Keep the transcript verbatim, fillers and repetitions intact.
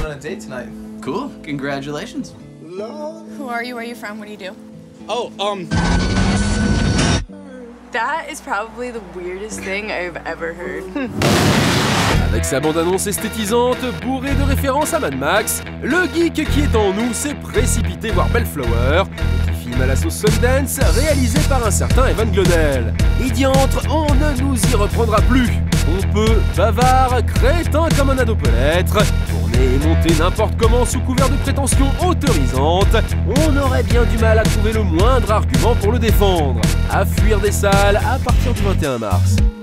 going on a date tonight. Cool. Congratulations. Who are you? Where are you from? What do you do? Oh, um... That is probably the weirdest thing I've ever heard. Avec sa bande-annonce esthétisante, bourrée de références à Mad Max, le geek qui est en nous s'est précipité voir Bellflower, petit film à la sauce Sundance, réalisé par un certain Evan Glodell. Et diantre, on ne nous y reprendra plus. Pompeux, bavard, crétin comme un ado peut l'être, tourner et monter n'importe comment sous couvert de prétentions autorisantes, on aurait bien du mal à trouver le moindre argument pour le défendre. À fuir des salles à partir du vingt et un mars.